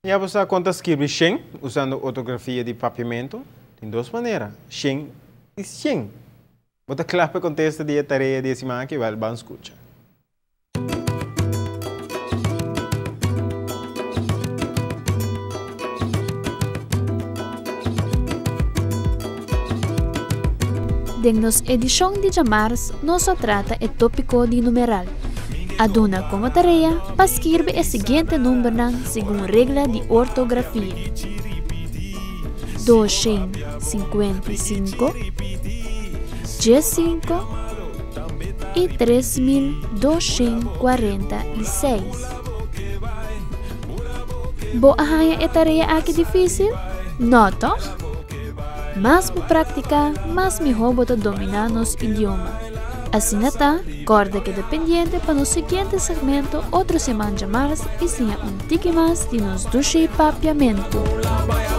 Ya você conta escrever Shen usando ortografia de papiamento. Tem duas maneiras. Shen e Shen. Você claro contesta de tarefa de semana que vai bem escutar. En nos edición de Jamars nos trata el tópico de numeral. Aduna como tarea para escribir el siguiente número según regla de ortografía. 255, 15 y 3246. ¿Vos hay esta tarea aquí difícil? No, ¿toch? Más me practica, más mejor voy a dominar los idiomas. Así está, corda que dependiente para el siguiente segmento, otro semana más y sea un tique más de nos duche papiamento.